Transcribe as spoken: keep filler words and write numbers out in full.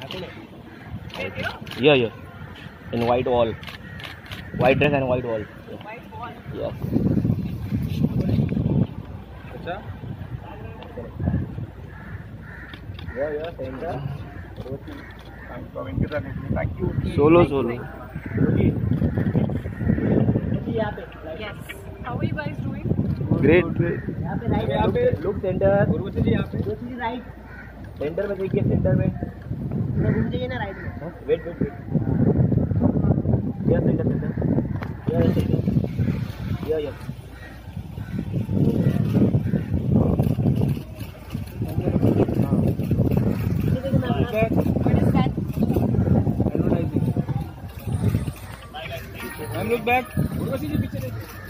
Yeah, yeah. In white wall. White dress and white wall. Yeah. White wall. Yes. Yeah, yeah, center. Thank you. Solo, solo. Yes. How are you guys doing? Great, great. Look center. Urvashi जी यहाँ पे Right. Centre में देखिए centre में घूम जाइए ना right में. Wait wait wait yeah centre centre yeah centre yeah yeah What is that? Advertising. Ma'am look back. Urvashi ji पीछे देखिए.